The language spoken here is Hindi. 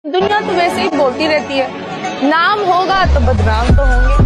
दुनिया तो वैसे ही बोलती रहती है, नाम होगा तो बदनाम तो होंगे।